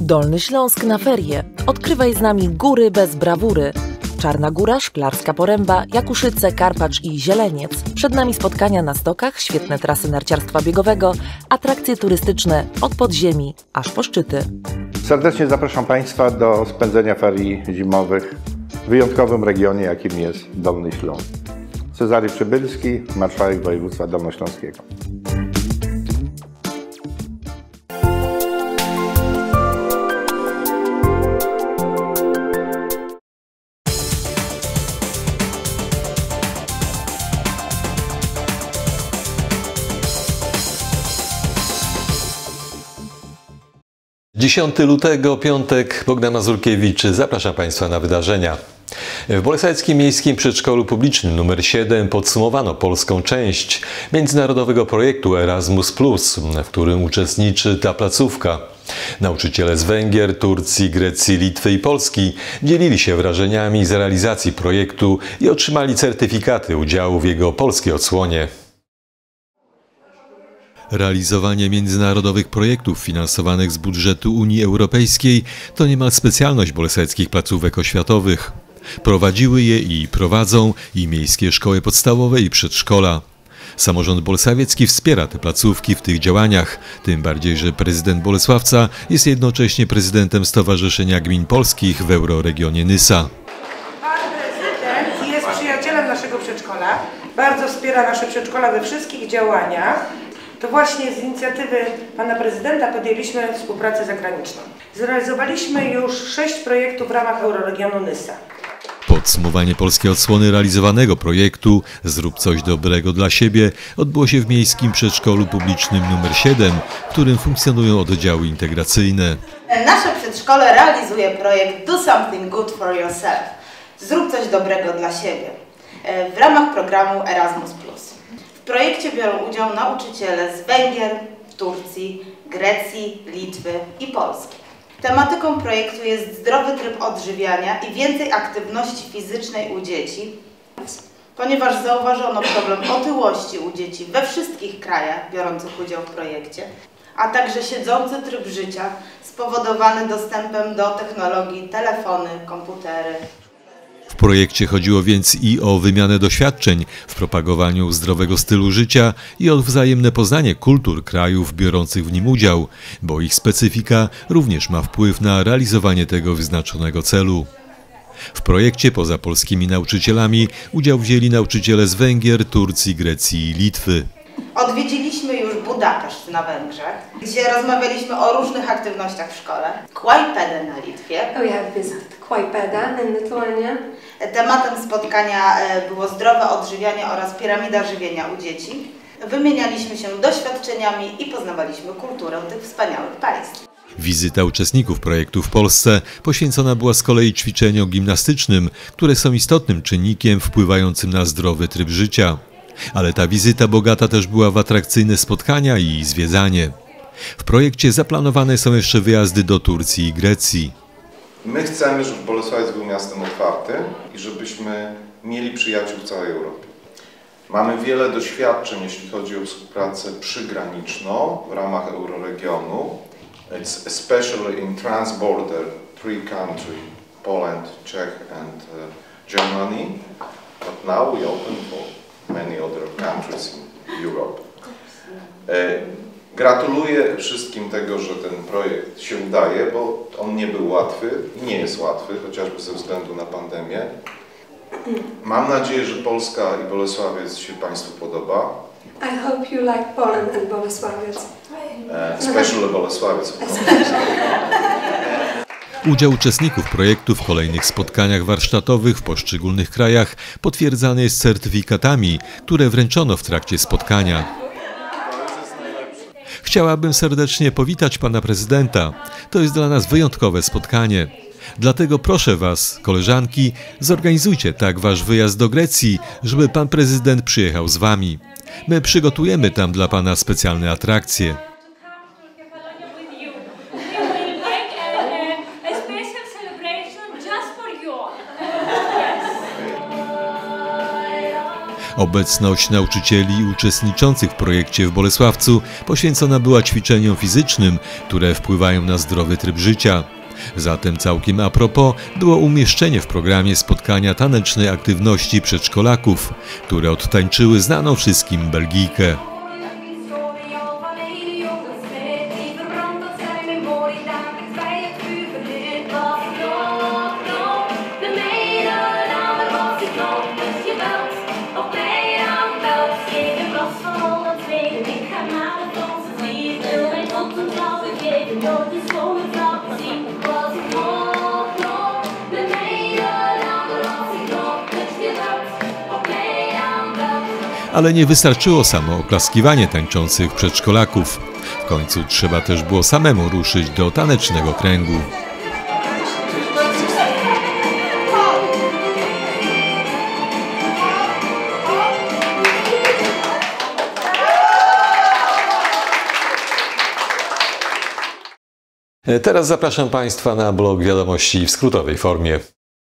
Dolny Śląsk na ferie. Odkrywaj z nami góry bez brawury. Czarna Góra, Szklarska Poręba, Jakuszyce, Karpacz i Zieleniec. Przed nami spotkania na stokach, świetne trasy narciarstwa biegowego, atrakcje turystyczne od podziemi aż po szczyty. Serdecznie zapraszam Państwa do spędzenia ferii zimowych w wyjątkowym regionie, jakim jest Dolny Śląsk. Cezary Przybylski, marszałek województwa dolnośląskiego. Dziesiąty lutego, piątek, Bogdan Mazurkiewicz zaprasza Państwa na wydarzenia. W Bolesławickim Miejskim Przedszkolu Publicznym nr 7 podsumowano polską część międzynarodowego projektu Erasmus+, w którym uczestniczy ta placówka. Nauczyciele z Węgier, Turcji, Grecji, Litwy i Polski dzielili się wrażeniami z realizacji projektu i otrzymali certyfikaty udziału w jego polskiej odsłonie. Realizowanie międzynarodowych projektów finansowanych z budżetu Unii Europejskiej to niemal specjalność bolesławickich placówek oświatowych. Prowadziły je i prowadzą i miejskie szkoły podstawowe i przedszkola. Samorząd bolesławiecki wspiera te placówki w tych działaniach, tym bardziej, że prezydent Bolesławca jest jednocześnie prezydentem Stowarzyszenia Gmin Polskich w euroregionie Nysa. Pan prezydent jest przyjacielem naszego przedszkola, bardzo wspiera nasze przedszkola we wszystkich działaniach. To właśnie z inicjatywy pana prezydenta podjęliśmy współpracę zagraniczną. Zrealizowaliśmy już 6 projektów w ramach euroregionu Nysa. Podsumowanie polskiej odsłony realizowanego projektu Zrób coś dobrego dla siebie odbyło się w Miejskim Przedszkolu Publicznym nr 7, w którym funkcjonują oddziały integracyjne. Nasze przedszkole realizuje projekt Do Something Good for Yourself. Zrób coś dobrego dla siebie w ramach programu Erasmus+. W projekcie biorą udział nauczyciele z Węgier, Turcji, Grecji, Litwy i Polski. Tematyką projektu jest zdrowy tryb odżywiania i więcej aktywności fizycznej u dzieci, ponieważ zauważono problem otyłości u dzieci we wszystkich krajach biorących udział w projekcie, a także siedzący tryb życia spowodowany dostępem do technologii, telefony, komputery. W projekcie chodziło więc i o wymianę doświadczeń w propagowaniu zdrowego stylu życia i o wzajemne poznanie kultur krajów biorących w nim udział, bo ich specyfika również ma wpływ na realizowanie tego wyznaczonego celu. W projekcie poza polskimi nauczycielami udział wzięli nauczyciele z Węgier, Turcji, Grecji i Litwy. Odwiedziliśmy już Budapeszt na Węgrzech, gdzie rozmawialiśmy o różnych aktywnościach w szkole. Klaipėdą na Litwie. We have visited Klaipėdą in Lithuania. Tematem spotkania było zdrowe odżywianie oraz piramida żywienia u dzieci. Wymienialiśmy się doświadczeniami i poznawaliśmy kulturę tych wspaniałych państw. Wizyta uczestników projektu w Polsce poświęcona była z kolei ćwiczeniom gimnastycznym, które są istotnym czynnikiem wpływającym na zdrowy tryb życia. Ale ta wizyta bogata też była w atrakcyjne spotkania i zwiedzanie. W projekcie zaplanowane są jeszcze wyjazdy do Turcji i Grecji. My chcemy, żeby Bolesławiec był miastem otwartym i żebyśmy mieli przyjaciół w całej Europie. Mamy wiele doświadczeń, jeśli chodzi o współpracę przygraniczną w ramach euroregionu. It's especially in transborder three countries, Poland, Czech and Germany. But now we open for many other countries in Europe. Gratuluję wszystkim tego, że ten projekt się udaje, bo on nie był łatwy i nie jest łatwy, chociażby ze względu na pandemię. Mam nadzieję, że Polska i Bolesławiec się Państwu podoba. I hope you like Poland and Bolesławiec. Especially Bolesławiec. Udział uczestników projektu w kolejnych spotkaniach warsztatowych w poszczególnych krajach potwierdzany jest certyfikatami, które wręczono w trakcie spotkania. Chciałabym serdecznie powitać pana prezydenta. To jest dla nas wyjątkowe spotkanie. Dlatego proszę was, koleżanki, zorganizujcie tak wasz wyjazd do Grecji, żeby pan prezydent przyjechał z wami. My przygotujemy tam dla pana specjalne atrakcje. Obecność nauczycieli uczestniczących w projekcie w Bolesławcu poświęcona była ćwiczeniom fizycznym, które wpływają na zdrowy tryb życia. Zatem całkiem a propos było umieszczenie w programie spotkania tanecznej aktywności przedszkolaków, które odtańczyły znaną wszystkim Belgijkę. Ale nie wystarczyło samo oklaskiwanie tańczących przedszkolaków. W końcu trzeba też było samemu ruszyć do tanecznego kręgu. Teraz zapraszam Państwa na blog Wiadomości w skrótowej formie.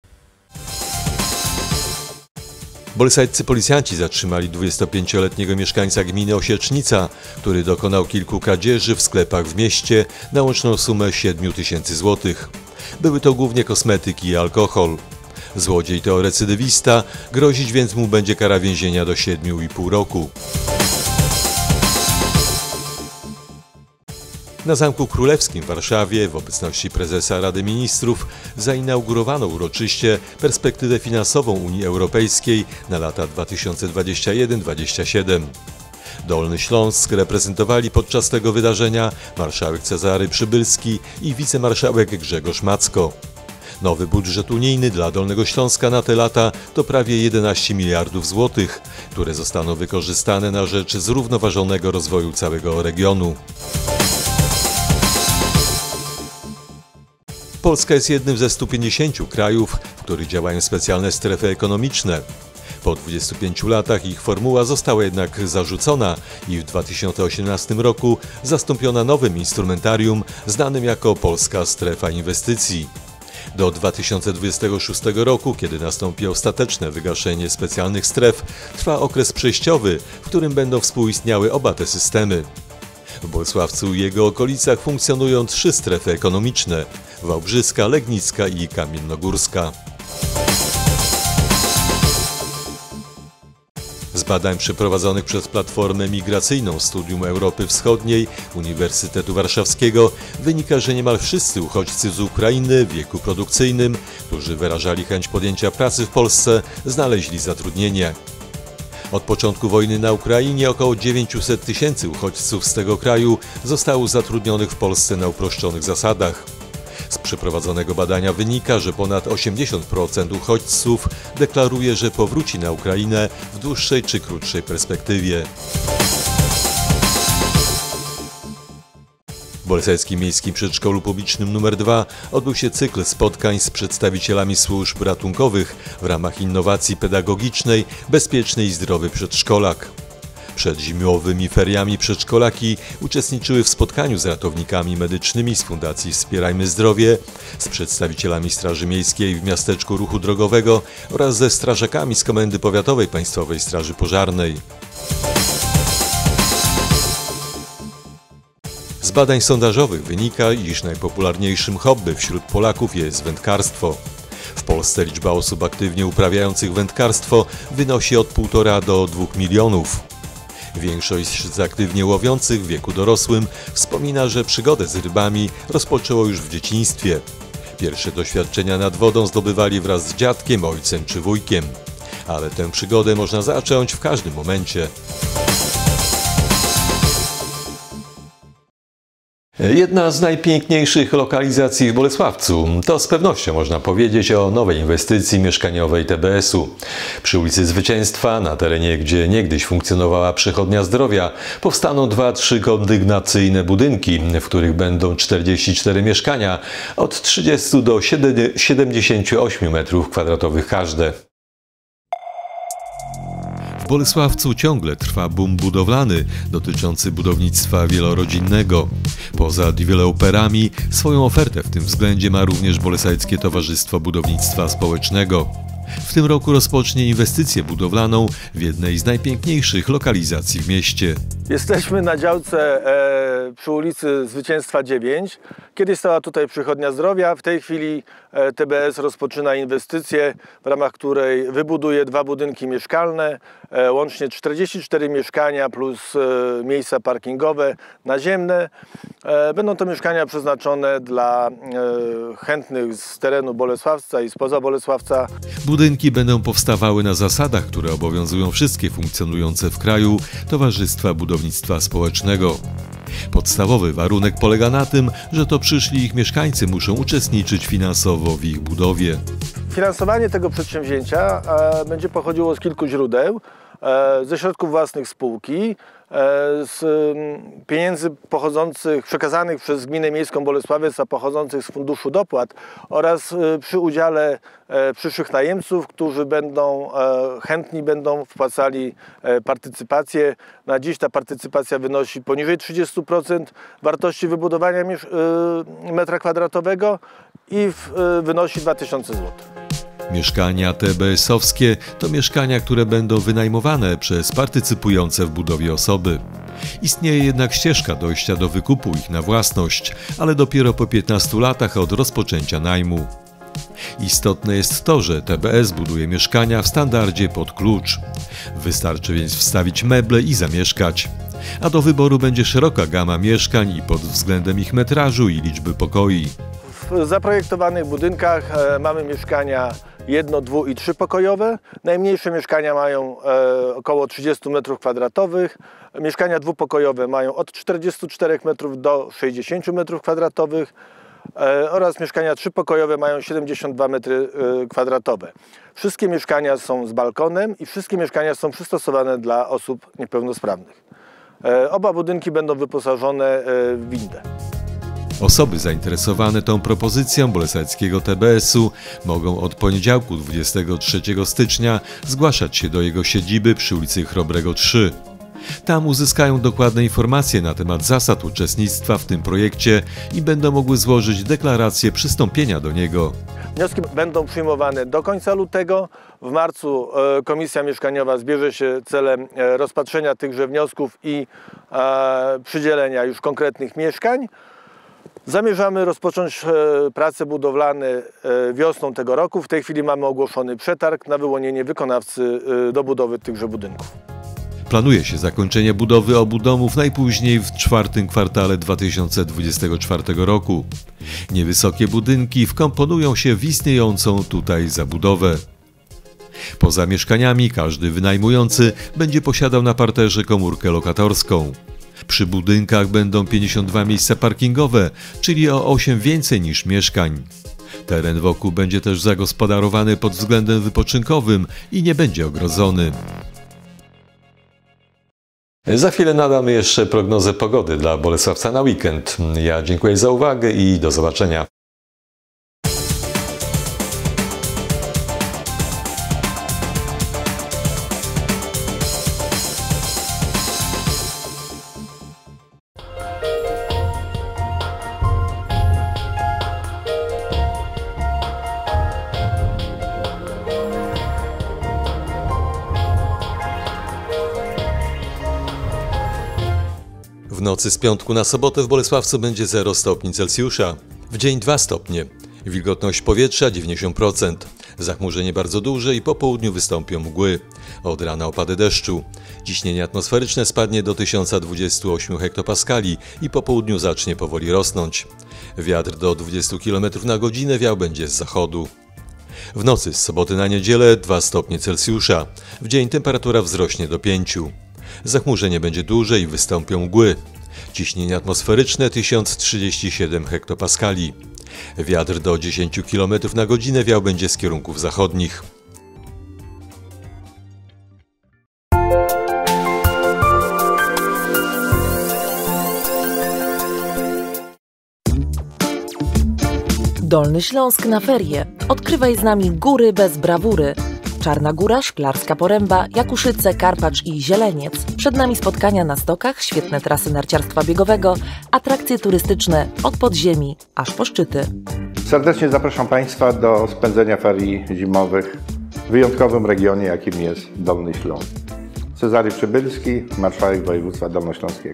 Bolesławscy policjanci zatrzymali 25-letniego mieszkańca gminy Osiecznica, który dokonał kilku kradzieży w sklepach w mieście na łączną sumę 7 000 złotych. Były to głównie kosmetyki i alkohol. Złodziej to recydywista, grozić więc mu będzie kara więzienia do 7,5 roku. Na Zamku Królewskim w Warszawie w obecności prezesa Rady Ministrów zainaugurowano uroczyście perspektywę finansową Unii Europejskiej na lata 2021-2027. Dolny Śląsk reprezentowali podczas tego wydarzenia marszałek Cezary Przybylski i wicemarszałek Grzegorz Macko. Nowy budżet unijny dla Dolnego Śląska na te lata to prawie 11 miliardów złotych, które zostaną wykorzystane na rzecz zrównoważonego rozwoju całego regionu. Polska jest jednym ze 150 krajów, w których działają specjalne strefy ekonomiczne. Po 25 latach ich formuła została jednak zarzucona i w 2018 roku zastąpiona nowym instrumentarium znanym jako Polska Strefa Inwestycji. Do 2026 roku, kiedy nastąpi ostateczne wygaszenie specjalnych stref, trwa okres przejściowy, w którym będą współistniały oba te systemy. W Bolesławcu i jego okolicach funkcjonują 3 strefy ekonomiczne: Wałbrzyska, Legnicka i Kamiennogórska. Z badań przeprowadzonych przez Platformę Migracyjną Studium Europy Wschodniej Uniwersytetu Warszawskiego wynika, że niemal wszyscy uchodźcy z Ukrainy w wieku produkcyjnym, którzy wyrażali chęć podjęcia pracy w Polsce, znaleźli zatrudnienie. Od początku wojny na Ukrainie około 900 000 uchodźców z tego kraju zostało zatrudnionych w Polsce na uproszczonych zasadach. Z przeprowadzonego badania wynika, że ponad 80% uchodźców deklaruje, że powróci na Ukrainę w dłuższej czy krótszej perspektywie. W Bolesławskim Miejskim Przedszkolu Publicznym nr 2 odbył się cykl spotkań z przedstawicielami służb ratunkowych w ramach innowacji pedagogicznej Bezpieczny i zdrowy przedszkolak. Przed zimowymi feriami przedszkolaki uczestniczyły w spotkaniu z ratownikami medycznymi z Fundacji Wspierajmy Zdrowie, z przedstawicielami Straży Miejskiej w miasteczku ruchu drogowego oraz ze strażakami z Komendy Powiatowej Państwowej Straży Pożarnej. Z badań sondażowych wynika, iż najpopularniejszym hobby wśród Polaków jest wędkarstwo. W Polsce liczba osób aktywnie uprawiających wędkarstwo wynosi od 1,5 do 2 milionów. Większość z aktywnie łowiących w wieku dorosłym wspomina, że przygodę z rybami rozpoczęło już w dzieciństwie. Pierwsze doświadczenia nad wodą zdobywali wraz z dziadkiem, ojcem czy wujkiem. Ale tę przygodę można zacząć w każdym momencie. Jedna z najpiękniejszych lokalizacji w Bolesławcu to z pewnością można powiedzieć o nowej inwestycji mieszkaniowej TBS-u. Przy ulicy Zwycięstwa, na terenie, gdzie niegdyś funkcjonowała Przychodnia Zdrowia, powstaną 2 trzykondygnacyjne budynki, w których będą 44 mieszkania, od 30 do 78 m2 każde. W Bolesławcu ciągle trwa boom budowlany dotyczący budownictwa wielorodzinnego. Poza deweloperami swoją ofertę w tym względzie ma również Bolesławskie Towarzystwo Budownictwa Społecznego. W tym roku rozpocznie inwestycję budowlaną w jednej z najpiękniejszych lokalizacji w mieście. Jesteśmy na działce przy ulicy Zwycięstwa 9. Kiedyś stała tutaj Przychodnia Zdrowia. W tej chwili TBS rozpoczyna inwestycję, w ramach której wybuduje 2 budynki mieszkalne, łącznie 44 mieszkania plus miejsca parkingowe, naziemne. Będą to mieszkania przeznaczone dla chętnych z terenu Bolesławca i spoza Bolesławca. Budynki będą powstawały na zasadach, które obowiązują wszystkie funkcjonujące w kraju towarzystwa budownictwa społecznego. Podstawowy warunek polega na tym, że to przyszli ich mieszkańcy muszą uczestniczyć finansowo w ich budowie. Finansowanie tego przedsięwzięcia będzie pochodziło z kilku źródeł. Ze środków własnych spółki, z pieniędzy przekazanych przez Gminę Miejską Bolesławiec, a pochodzących z Funduszu Dopłat oraz przy udziale przyszłych najemców, którzy chętni będą wpłacali partycypację. Na dziś ta partycypacja wynosi poniżej 30% wartości wybudowania metra kwadratowego i wynosi 2000 zł. Mieszkania TBS-owskie to mieszkania, które będą wynajmowane przez partycypujące w budowie osoby. Istnieje jednak ścieżka dojścia do wykupu ich na własność, ale dopiero po 15 latach od rozpoczęcia najmu. Istotne jest to, że TBS buduje mieszkania w standardzie pod klucz. Wystarczy więc wstawić meble i zamieszkać. A do wyboru będzie szeroka gama mieszkań i pod względem ich metrażu i liczby pokoi. W zaprojektowanych budynkach mamy mieszkania 1-, 2- i 3-pokojowe. Najmniejsze mieszkania mają około 30 m2. Mieszkania 2-pokojowe mają od 44 m do 60 m2 oraz mieszkania 3-pokojowe mają 72 m2. Wszystkie mieszkania są z balkonem i wszystkie mieszkania są przystosowane dla osób niepełnosprawnych. Oba budynki będą wyposażone w windę. Osoby zainteresowane tą propozycją bolesławeckiego TBS-u mogą od poniedziałku 23 stycznia zgłaszać się do jego siedziby przy ulicy Chrobrego 3. Tam uzyskają dokładne informacje na temat zasad uczestnictwa w tym projekcie i będą mogły złożyć deklarację przystąpienia do niego. Wnioski będą przyjmowane do końca lutego. W marcu Komisja Mieszkaniowa zbierze się celem rozpatrzenia tychże wniosków i przydzielenia już konkretnych mieszkań. Zamierzamy rozpocząć prace budowlane wiosną tego roku. W tej chwili mamy ogłoszony przetarg na wyłonienie wykonawcy do budowy tychże budynków. Planuje się zakończenie budowy obu domów najpóźniej w 4. kwartale 2024 roku. Niewysokie budynki wkomponują się w istniejącą tutaj zabudowę. Poza mieszkaniami każdy wynajmujący będzie posiadał na parterze komórkę lokatorską. Przy budynkach będą 52 miejsca parkingowe, czyli o 8 więcej niż mieszkań. Teren wokół będzie też zagospodarowany pod względem wypoczynkowym i nie będzie ogrodzony. Za chwilę nadamy jeszcze prognozę pogody dla Bolesławca na weekend. Ja dziękuję za uwagę i do zobaczenia. W nocy z piątku na sobotę w Bolesławcu będzie 0 stopni Celsjusza, w dzień 2 stopnie. Wilgotność powietrza 90%. Zachmurzenie bardzo duże i po południu wystąpią mgły. Od rana opady deszczu. Ciśnienie atmosferyczne spadnie do 1028 hektopaskali i po południu zacznie powoli rosnąć. Wiatr do 20 km na godzinę wiał będzie z zachodu. W nocy z soboty na niedzielę 2 stopnie Celsjusza. W dzień temperatura wzrośnie do 5. Zachmurzenie będzie duże i wystąpią mgły. Ciśnienie atmosferyczne 1037 hektopaskali. Wiatr do 10 km na godzinę wiał będzie z kierunków zachodnich. Dolny Śląsk na ferie. Odkrywaj z nami góry bez brawury. Czarna Góra, Szklarska Poręba, Jakuszyce, Karpacz i Zieleniec. Przed nami spotkania na stokach, świetne trasy narciarstwa biegowego, atrakcje turystyczne od podziemi aż po szczyty. Serdecznie zapraszam Państwa do spędzenia ferii zimowych w wyjątkowym regionie, jakim jest Dolny Śląsk. Cezary Przybylski, marszałek województwa dolnośląskiego.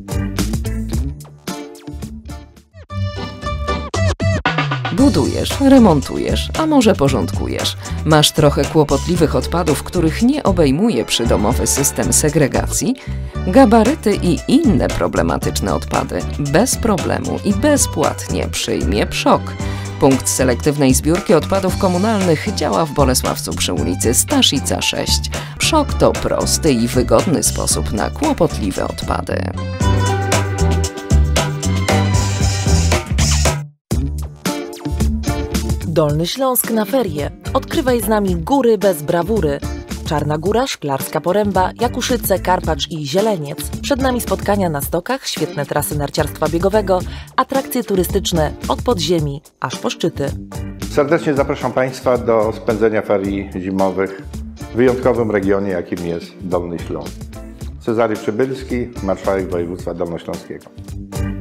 Budujesz, remontujesz, a może porządkujesz. Masz trochę kłopotliwych odpadów, których nie obejmuje przydomowy system segregacji? Gabaryty i inne problematyczne odpady bez problemu i bezpłatnie przyjmie PSZOK. Punkt selektywnej zbiórki odpadów komunalnych działa w Bolesławcu przy ulicy Staszica 6. PSZOK to prosty i wygodny sposób na kłopotliwe odpady. Dolny Śląsk na ferie. Odkrywaj z nami góry bez brawury. Czarna Góra, Szklarska Poręba, Jakuszyce, Karpacz i Zieleniec. Przed nami spotkania na stokach, świetne trasy narciarstwa biegowego, atrakcje turystyczne od podziemi aż po szczyty. Serdecznie zapraszam Państwa do spędzenia ferii zimowych w wyjątkowym regionie, jakim jest Dolny Śląsk. Cezary Przybylski, marszałek województwa dolnośląskiego.